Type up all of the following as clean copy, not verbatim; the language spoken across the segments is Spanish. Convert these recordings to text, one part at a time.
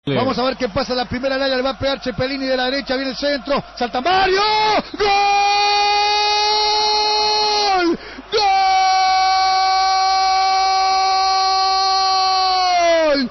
Vamos a ver qué pasa en la primera área, le va a pegar Cepelini de la derecha, viene el centro, salta Mario, ¡gol! ¡Gol!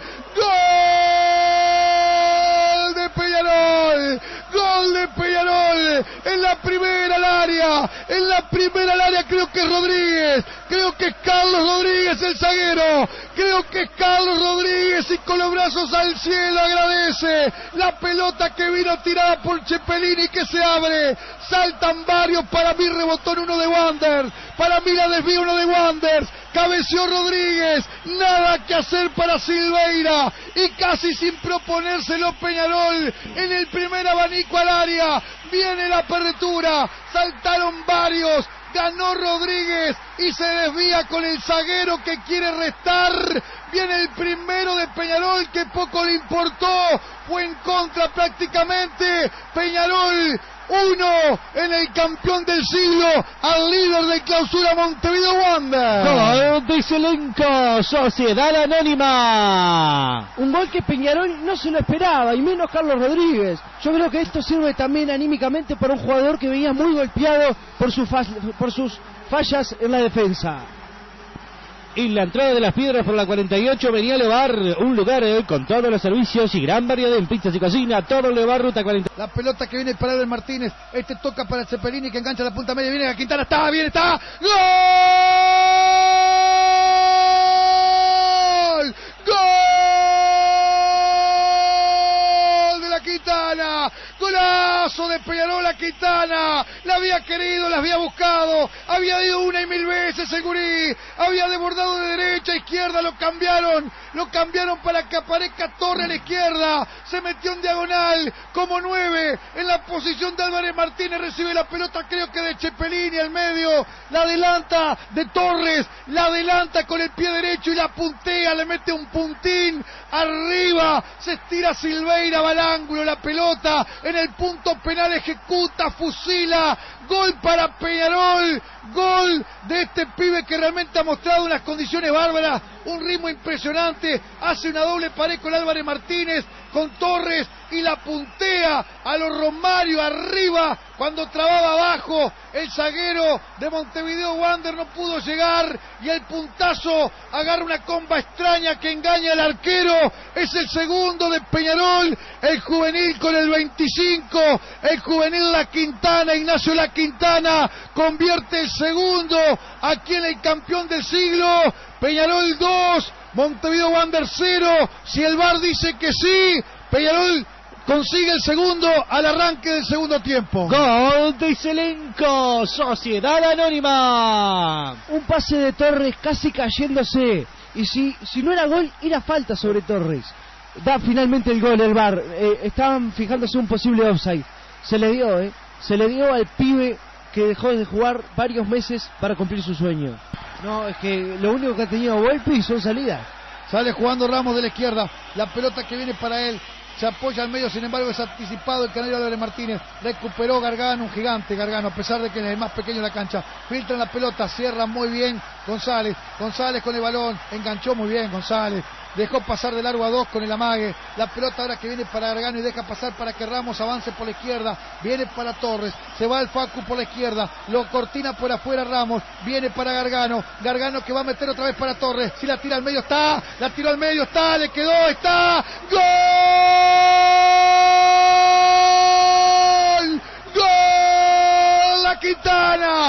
¡Gol de Peñarol! ¡Gol de Peñarol! En la primera al área, creo que es Rodríguez, creo que es Carlos Rodríguez el zaguero, creo que es Carlos Rodríguez y con los brazos al cielo agradece la pelota que vino tirada por Cepelini que se abre, saltan varios, para mí rebotó en uno de Wanderers, para mí la desvió uno de Wanderers, cabeció Rodríguez, nada que hacer para Silveira y casi sin proponérselo Peñarol en el primer abanico al área, viene la apertura, saltaron varios, ganó Rodríguez y se desvía con el zaguero que quiere restar, viene el primero de Peñarol que poco le importó, fue en contra prácticamente, Peñarol 1 en el campeón del siglo al líder de clausura Montevideo Wanderers. Gol de Selenco, Sociedad Anónima. Un gol que Peñarol no se lo esperaba, y menos Carlos Rodríguez. Yo creo que esto sirve también anímicamente para un jugador que venía muy golpeado por sus fallas en la defensa. Y la entrada de las piedras por la 48 venía a elevar un lugar con todos los servicios y gran variedad en pizzas y cocina, todo elevar ruta 40. La pelota que viene para Edel Martínez, toca para Cepelini que engancha la punta media, viene a Quintana, está, bien, está, ¡gol! ¡Gol de la Quintana! Golazo de Peñarol a Quintana, la había querido, la había buscado, había ido una y mil veces el gurí, había desbordado de derecha a izquierda, lo cambiaron para que aparezca Torres a la izquierda, se metió en diagonal como 9 en la posición de Álvarez Martínez, recibe la pelota creo que de Cepelini al medio, la adelanta de Torres, la adelanta con el pie derecho y la puntea, le mete un puntín arriba, se estira Silveira, va al ángulo, la pelota en el punto penal ejecuta, fusila, gol para Peñarol, gol de este pibe que realmente ha mostrado unas condiciones bárbaras, un ritmo impresionante, hace una doble pared con Álvarez Martínez, con Torres y la puntea a los Romario arriba cuando trababa abajo el zaguero de Montevideo Wanderers, no pudo llegar y el puntazo agarra una comba extraña que engaña al arquero, es el segundo de Peñarol, el juvenil con el 25, el juvenil La Quintana, Ignacio La Quintana convierte el segundo aquí en el campeón del siglo, Peñarol 2, Montevideo Wanderers 0, si el VAR dice que sí, Peñarol consigue el segundo al arranque del segundo tiempo. Gol de Selenco, Sociedad Anónima. Un pase de Torres casi cayéndose, y si no era gol, era falta sobre Torres. Da finalmente el gol el VAR, estaban fijándose un posible offside, se le dio al pibe que dejó de jugar varios meses para cumplir su sueño. No, es que lo único que ha tenido Volpi son salidas. Sale jugando Ramos de la izquierda, la pelota que viene para él, se apoya al medio, sin embargo es anticipado el canario Álvarez Martínez, recuperó Gargano, un gigante Gargano, a pesar de que es el más pequeño de la cancha, filtra la pelota, cierra muy bien González con el balón, enganchó muy bien González, dejó pasar de largo a 2 con el amague, la pelota ahora que viene para Gargano y deja pasar para que Ramos avance por la izquierda, viene para Torres, se va el Facu por la izquierda, lo cortina por afuera Ramos, viene para Gargano que va a meter otra vez para Torres, si la tira al medio está, la tiró al medio está, le quedó, está, ¡gol! ¡Gol! La Quintana,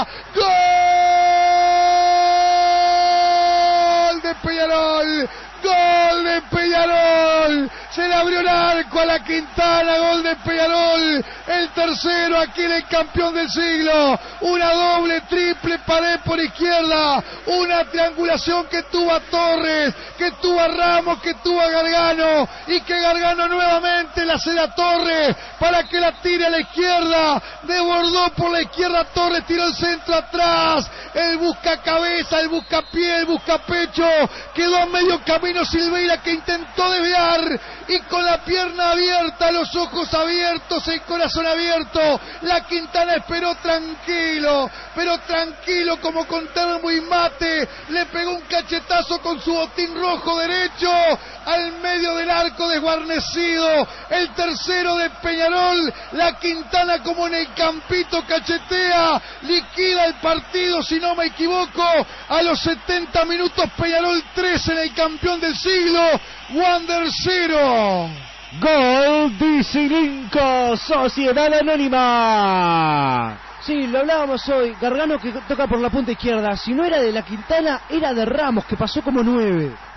¡gol de Peñarol! ¡Gol de Peñarol! Se le abrió el arco a la Quintana, gol de Peñarol, el tercero aquí en el campeón del siglo, una doble, triple pared por izquierda, una triangulación que tuvo a Torres, que tuvo a Ramos, que tuvo a Gargano, y que Gargano nuevamente la cede a Torres, para que la tire a la izquierda, desbordó por la izquierda Torres, tiró el centro atrás, el busca cabeza, el busca pie, el busca pecho, quedó a medio camino Silveira que intentó desviar, y con la pierna abierta, los ojos abiertos, el corazón corazón abierto. La Quintana esperó tranquilo, pero tranquilo como con termo y mate. Le pegó un cachetazo con su botín rojo derecho al medio del arco desguarnecido. El tercero de Peñarol. La Quintana, como en el campito, cachetea, liquida el partido, si no me equivoco. A los 70 minutos, Peñarol 3 en el campeón del siglo. Wander 0. Gol de Silinco, Sociedad Anónima. Sí, lo hablábamos hoy. Gargano que toca por la punta izquierda. Si no era de la Quintana, era de Ramos, que pasó como 9.